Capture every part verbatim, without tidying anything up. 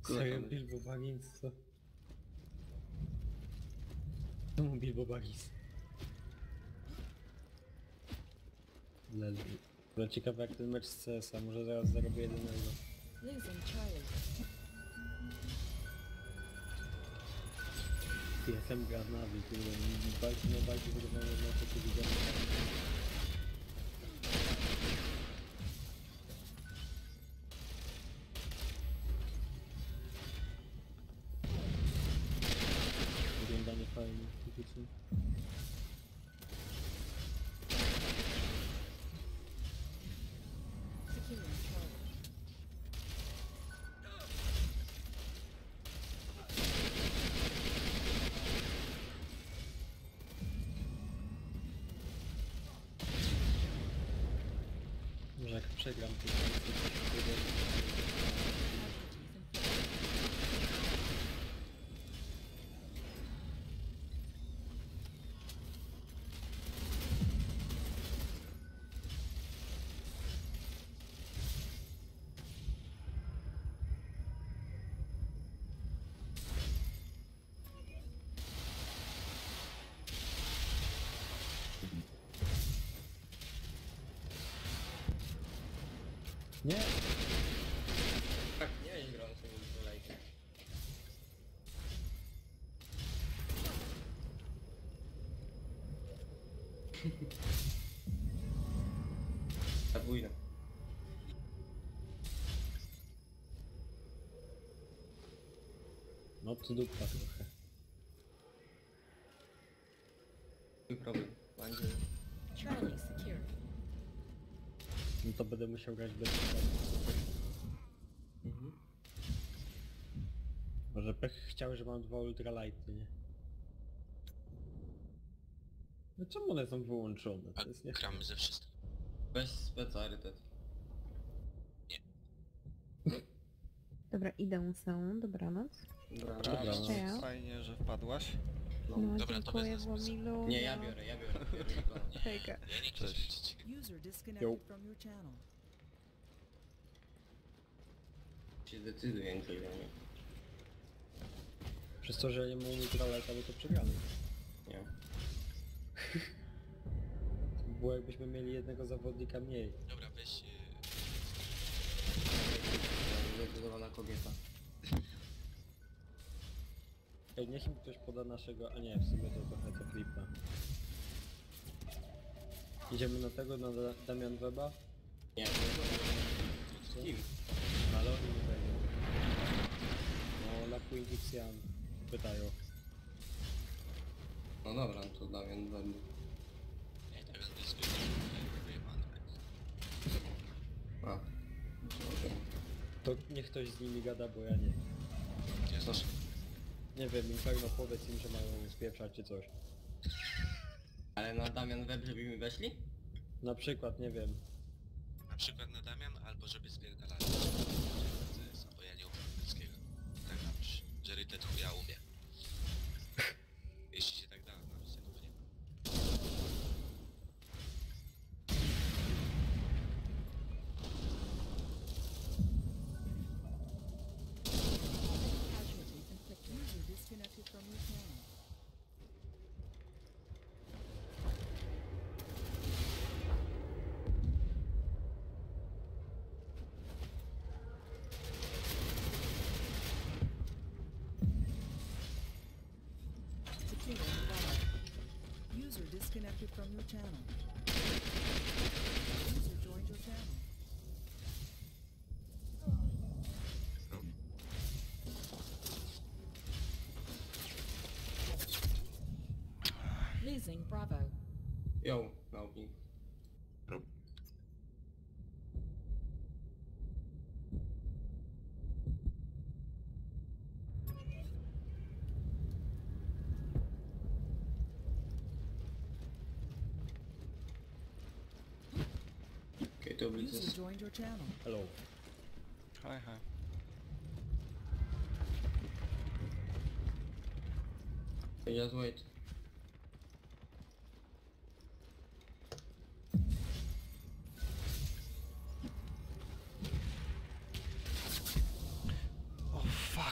Serio, Bilbo Baggins, co? Czemu Bilbo Baggins? Lel. Było ciekawe jak ten mecz z C S a, może zaraz zarobię jednego. Losing Charlie. Jestem granawy, które walki na walki wyglądają na to, co widziałem. Wyglądanie fajnie, typicznie. Securing Charlie. Może jak przegram, to nie! Tak, nie, nie grałem sobie w kolejkę. Zabójne. No to dupa trochę. Mój problem. Będzie... Charlie secured. No to będę musiał grać bez Mhm. Może pech chciał, że mam dwa ultralighty, nie? No czemu one są wyłączone? A To jest nie... gramy ze wszystkim. Weź specarytet. Dobra, idę są, dobranoc. Dobra, Dobra. Jeszcze ja. Fajnie, że wpadłaś. no. No, Dobra, to dziękuję wezmę sobie. Włamilu. Nie, ja biorę, ja biorę. biorę Recona. Hejka. Ja nie chcę Cześć. życzyć. User Yo. disconnected from your channel. Się zdecyduje, nie nie. Przez to, że nie mam ultralighta, to przegramy. Nie. Było jakbyśmy mieli jednego zawodnika mniej. Dobra, weź... Yy, Zdecydowana kobieta. Ej, niech mi ktoś poda naszego... A nie, w sumie to trochę to flipa. Idziemy na tego, na Da- Damian Weba? Nie, Kim? Ale oni nie wejdą. No, Laku i Dixian pytają. No dobra, no to Damian będę. nie, tak jest blisko. Wyjebane. A. Dobra. To niech ktoś z nimi gada, bo ja nie. Ja znaczy, Nie wiem, Inferno powiedz im, że mają spieprzać czy coś. Ale na Damian Web, żeby mi weszli? Na przykład, nie wiem. na przykład na Damian, albo żeby spierdalali. Bo ja nie umiem angielskiego. Tak napisz, że rytet chuja umie. Jeśli się tak da, napisać, to nie. Casualties inflicted. User disconnected from your channel. Securing Bravo. User disconnected from your channel. User joined your channel. Losing Bravo. Yo, Małpi. Okay, to User blizzard. joined your channel. Hello. Hi, hi. Just wait. O, fuck.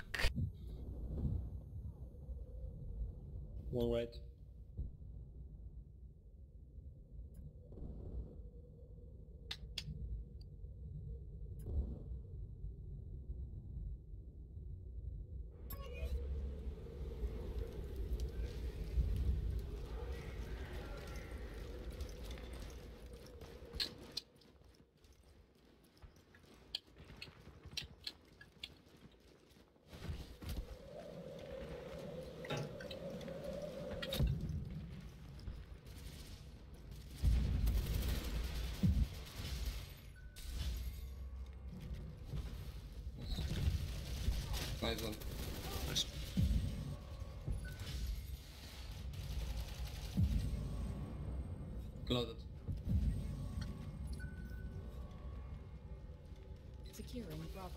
One right. Nice one. Nice. Clouded. Securing Bravo.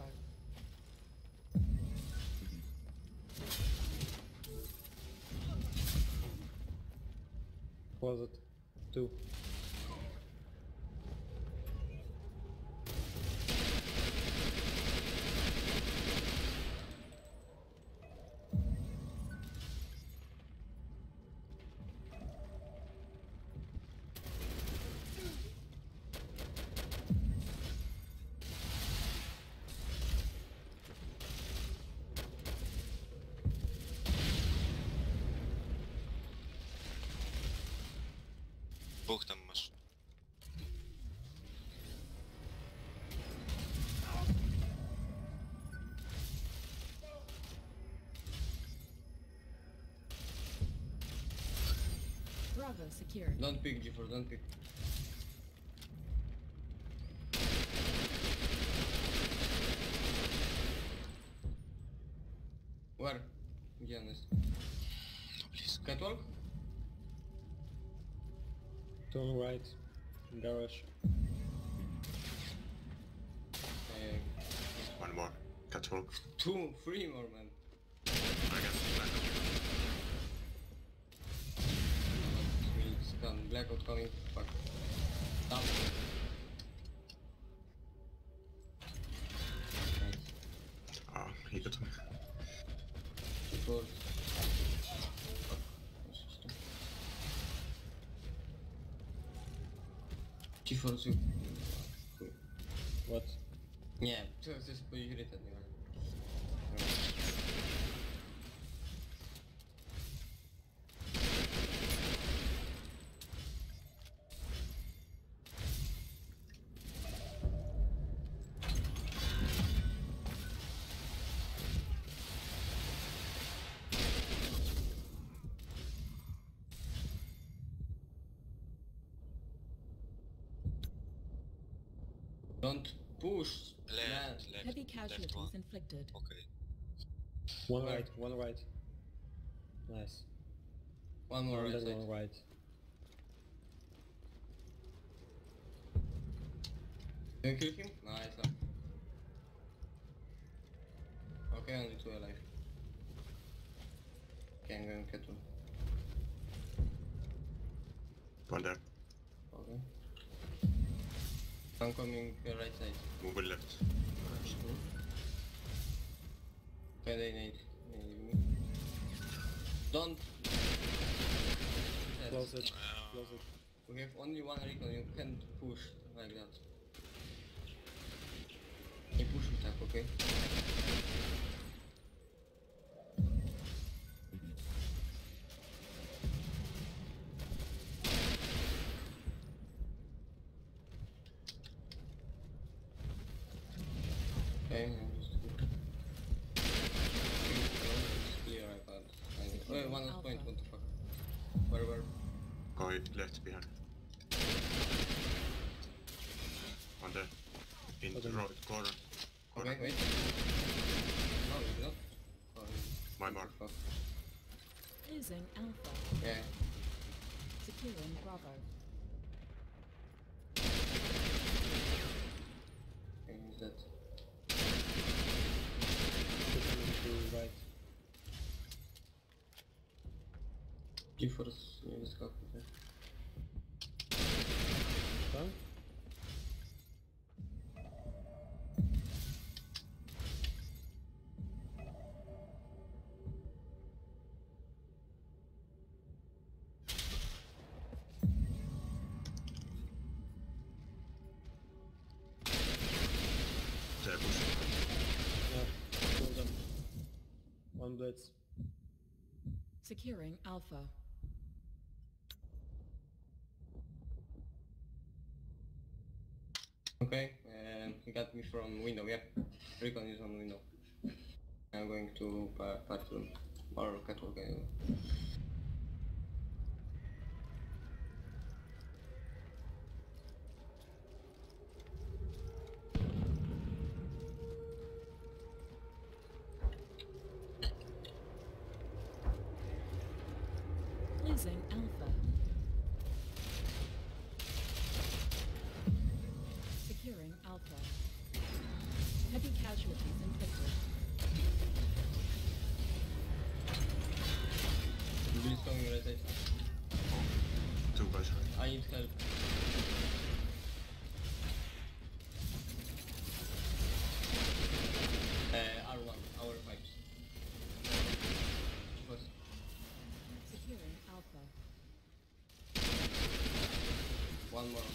Closet. Two. Dwóch tam masz. Bravo secured. Don't pick G four, don't pick. Where? Gdzie on jest? No blisko. Catwalk? Two on right. Garage. Ej, One more. Catwalk. two, three more man. I guess backup. We scan. Blackout coming. Fuck. Down. Nice. Ah, he got him. G four. G four su... What? Nie, to jest poirytet, nie ma. Don't push, man. Left, left, Heavy left casualties one. inflicted. Okay. One Where? right. One right. Nice. One more And right then side. one right. Can you kill him? Nice. Up. Okay, only two alive. Okay, I'm going to get one. One there. Okay. I'm coming uh, right side. Move left. Okay, they need, they need me. Don't! Yes. Close it. Uh, Close it. We have only one recon, you can't push like that. Nie puszuj tak, okay? Okay, I'm just... It's clear, I can't. I need... Wait, one last point, what the fuck? Where, where? Go left behind. One there. In the Okay. right corner. Corner. Okay, wait. No, it's not. Oh, it's- My mark. Fuck. Losing Alpha. Yeah. Securing Bravo. Okay, he's dead. Pushing to right. G-Force nie wyskakuje. Done? on blitz. Securing Alpha. Okay, um, he got me from window, yeah. Recon is on window. I'm going to uh, bathroom or catwalk anyway. Losing Alpha. Securing Alpha. Heavy casualties inflicted. Please coming right side. Two guys right. I need help. Uh, R one, our pipes. What? Securing Alpha. One more.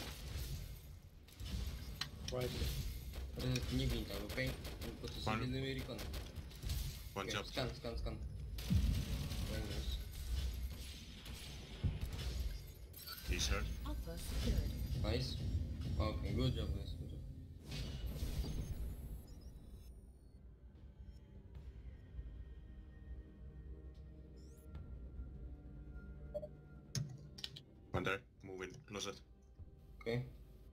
Right. Uh, nie bij tam, okej? Po prostu One. sobie jedymy Recon. One Okay, job. scan, scan, scan. Very nice. He's hurt. Alpha secured. Nice. Okay, good job guys, good job. One there. Moving. Closet. Okay.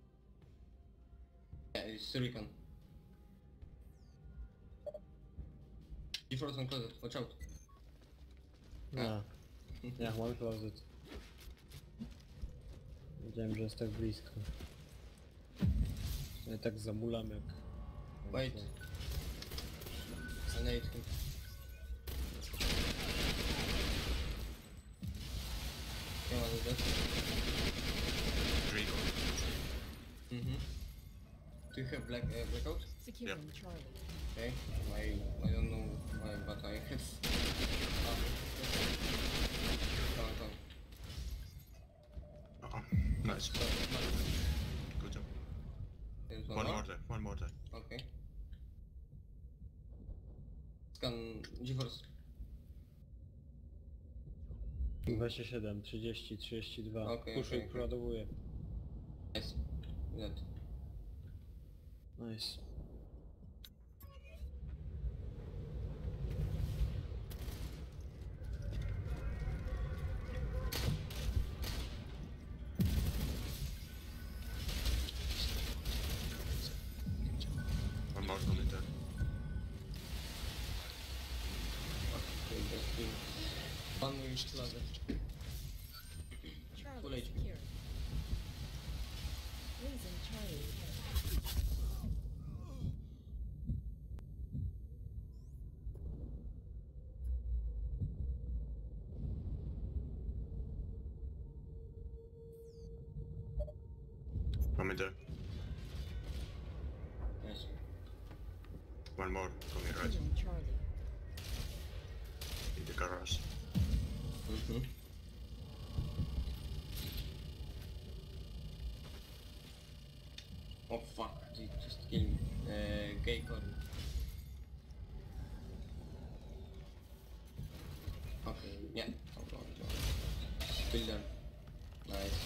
Yeah, it's Recon. G-force on closet, watch out. A. Ja, one closet. Wiedziałem, że jest tak blisko. Ja tak zamulam jak... Wait. I need him. Yeah, what is that? Three go. Mm-hmm. Do you have black uh, blackout? Securing Charlie. Okay. I I don't know why, but I have. Um, come on, come. Uh-oh. Nice. Good job. There's one, One more. more there. One more there. Okay. Scan G-force. dwadzieścia siedem, trzydzieści, trzydzieści dwa. Okej, Puszuj, okej, okej. przeładowuję. Nice. That. Nice. One more coming there. Okay, that's good. One more is closet. Charlie Full H P. secured. Losing Charlie. Coming there. Nice. One more coming right. Securing Charlie. In the garage. Mm-hmm. Oh fuck, he just killed me. Uh, gay code. Okay, yeah. Hold on, hold on. Still done. Nice.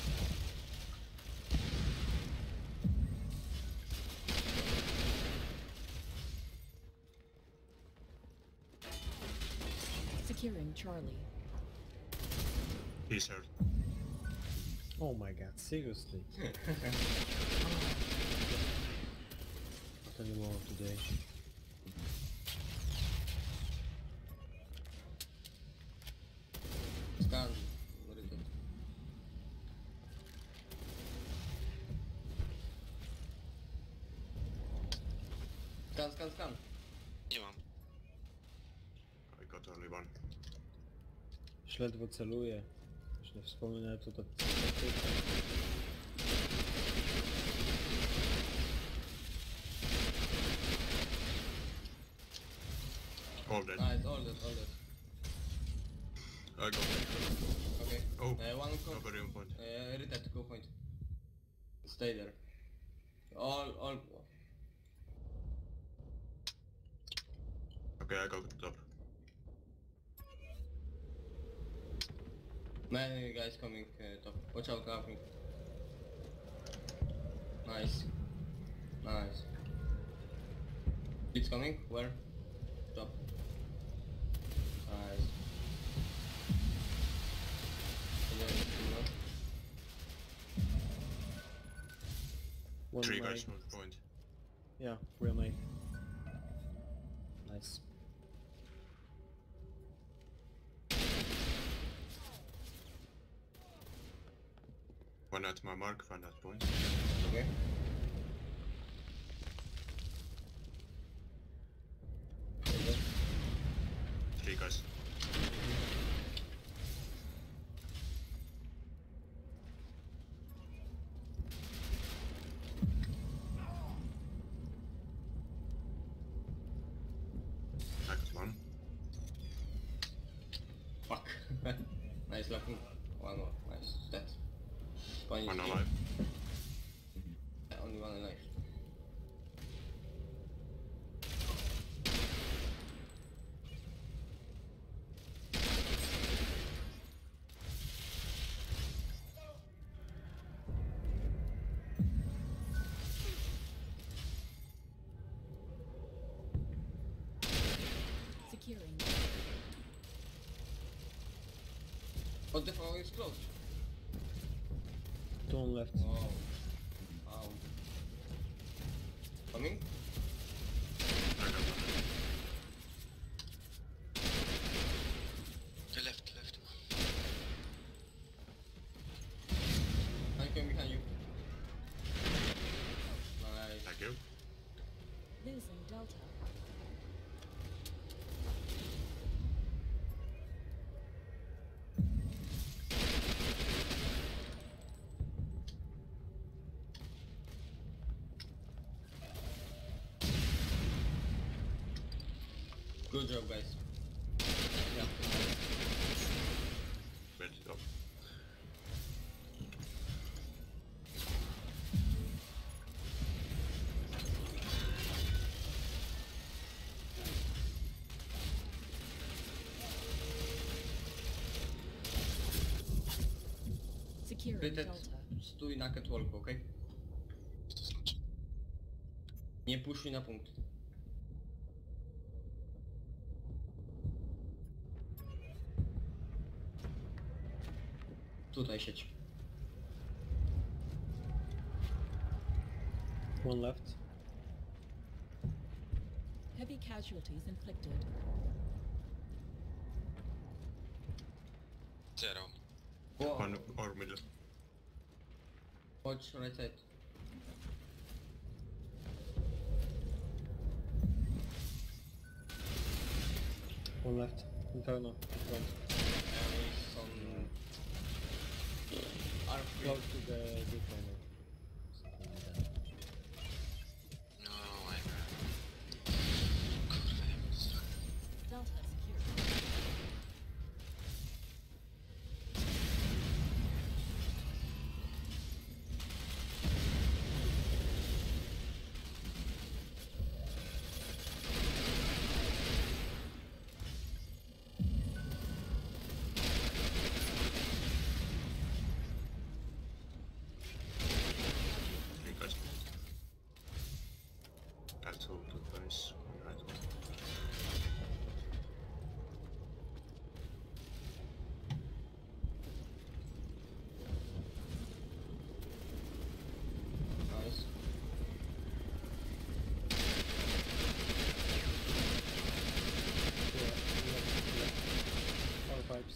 Securing Charlie. He's hurt. Oh my god, seriously. Not anymore today. Scan. What is it? Scan, scan, scan. Nie mam. I got only one. Już ledwo celuję. Już nie wspominę to to... All dead. Nice, all that, all that. I got it. Okay. Oh, Uh, one co- nobody on point. Uh, reset, go point. Stay there. All, all. Okay, I got top. Many guys coming uh, top. Watch out, camping. Nice. Nice. It's coming. Where? Top. Nice. And then, you know. One Three main. guys on point. Yeah, real main. Nice. One at my mark, one at point. Okay. Okay. Three guys. I got one. Fuck. Nice looking. One more. Nice. That's one. One alive. Yeah, only one alive. Securing. What the fuck is close? Two on left. Wow. Wow. Coming? I got one. The left, left. I'm coming behind you. Nice. Thank you. Losing Delta. Good job, guys. Yeah. Well done. Securing Krytet, Delta. stój na catwalku, okej? Co to znaczy? Nie puszczuj na punkt. Tutaj siedź. One left. Heavy casualties inflicted. Zero. Wow. One or middle. Watch right side. One left. Inferno. Front. And he's on R three. Close to the Recon. No, I... Kurwa, ja bym strach. Delta secured. Three guys. That's all two guys. Right. Nice. Yeah, left, left. Power pipes.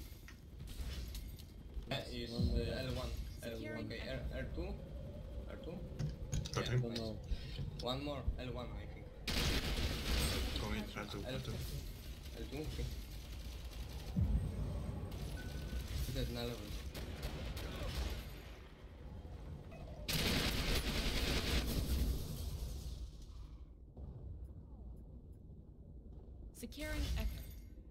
That is One more uh, left. L one. L one. Securing Okay, Echo. R R2. R2. Got Yeah, him. Don't know. One more. L one, I think. Going L two, L two. L two. Okay. That's na level. Securing Echo.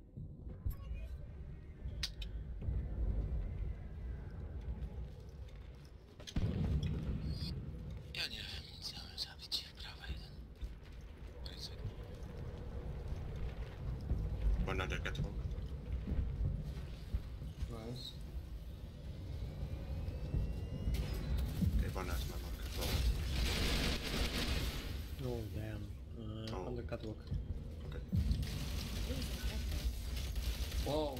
Ja nie wiem, co mam zabić. Prawa jeden. Right side. One other catwalk. Nice. Recon has my mark. So, Oh damn. Uh, Oh. On the catwalk. okay. Losing Echo. Whoa!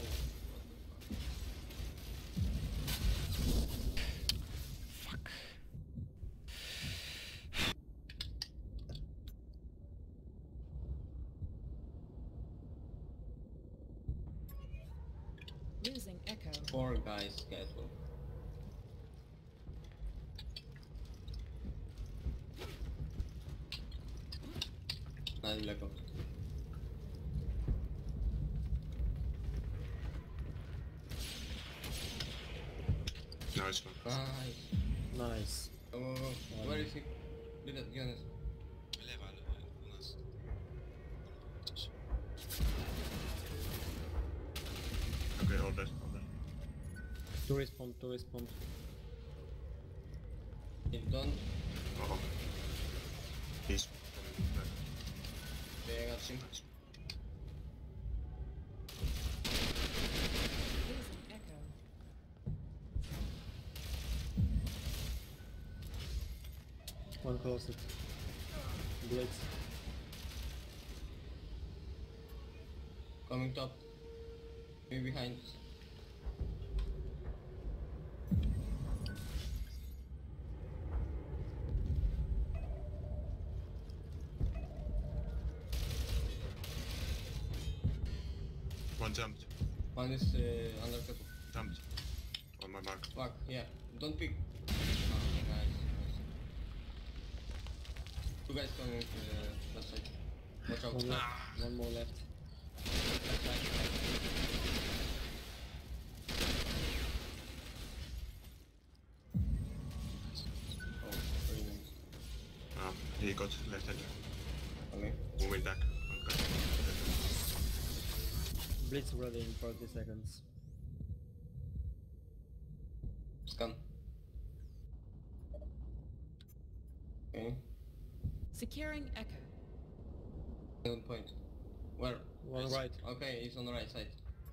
Losing Echo. Four guys catwalk. Nice blackout. Nice one. Nice. Nice. Oh, oh, oh. Where is he? Be that, be honest. Lewa, lewa, u nas. Coś. Okay, all dead, all dead. Two respawn, two respawn. If don't, Oh. He's coming back. they got him. Nice. Losing Echo. One closet. Blitz. Coming top. Maybe behind. One jumped. One is uh, under catwalk. Jumped. On my mark. Fuck, yeah. Don't pick. Oh, nice, nice. Two guys coming uh, left side. Watch out. One left. One more left. Left side. Oh, very nice. Ah, he got left hand. Okay. Moving back. Okay. Blitz ready in forty seconds. Scan. Okay. Securing Echo. Good point. Where? One right. Okay, he's on the right side.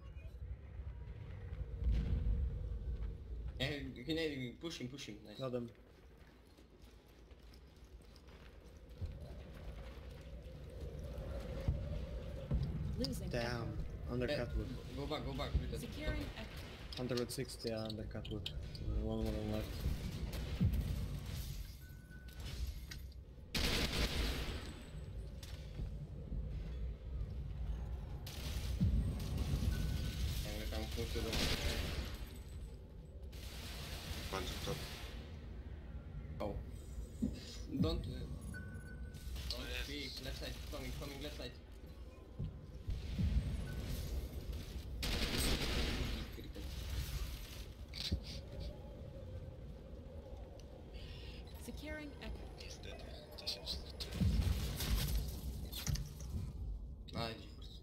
Yeah, he he naded me. Push him, push him. Nice. Got him. Losing Damn. Echo. Under Eh, catwalk. Go back, go back. With the Securing Echo. one hundred sixty uh, under catwalk. Uh, one more on left. And we come close to the... One to top. Oh. Don't... Uh, don't yes. peek. Left side. Coming, coming left side. Securing Echo. Niestety, dziesięć. Ah, GeForce.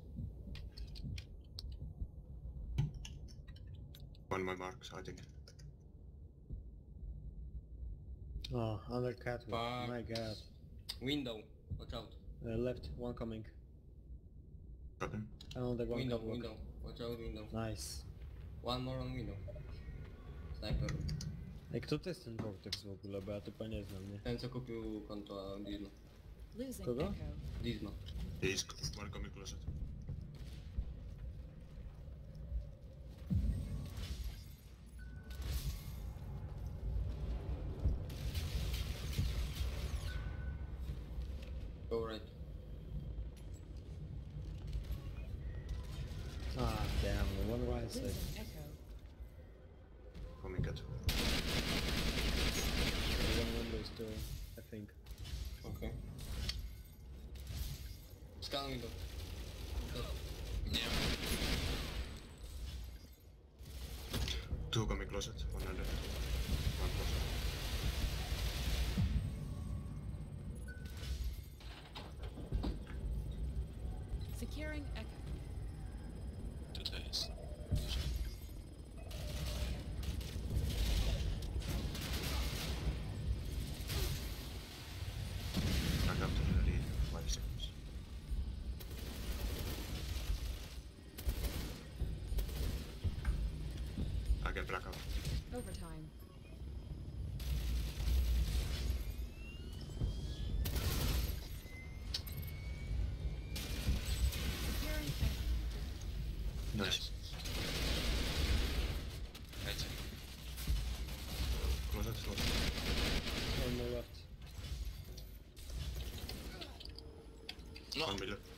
One my marks, I think. Oh, under catwalk. Fuck. My god. Window. Watch out. Uh, left, one coming. Got him. Another one Window, catwalk. window. Watch out, window. Nice. One more on window. Sniper. Ej, kto to jest ten Vortex w ogóle? Bo ja typa nie znam, nie? Ten co kupił konto Disma. Losing Kogo? Echo. Disma. He's one coming closet. Go right. Ah, damn. One right side. Losing Echo. Coming at. One window still, I think. Okay. Scan window. Nie ma. Two coming closet. One under. One closet. Securing Echo. Tutaj jest. Back up to the lead. Five seconds. I get back out. Overtime. Nice. Lecę. Closet, closet. One more left. No, One middle.